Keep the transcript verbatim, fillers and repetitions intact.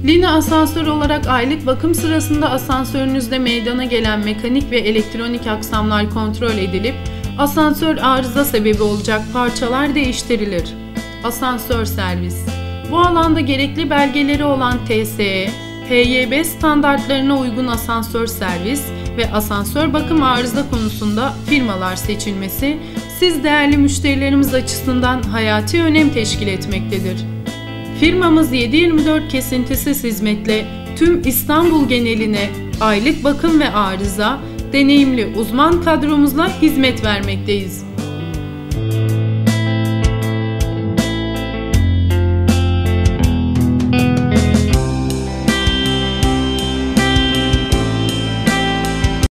Lina asansör olarak aylık bakım sırasında asansörünüzde meydana gelen mekanik ve elektronik aksamlar kontrol edilip asansör arıza sebebi olacak parçalar değiştirilir. Asansör servis. Bu alanda gerekli belgeleri olan T S E, H Y B standartlarına uygun asansör servis ve asansör bakım arıza konusunda firmalar seçilmesi, siz değerli müşterilerimiz açısından hayati önem teşkil etmektedir. Firmamız yedi yirmi dört kesintisiz hizmetle tüm İstanbul geneline aylık bakım ve arıza, deneyimli uzman kadromuzla hizmet vermekteyiz.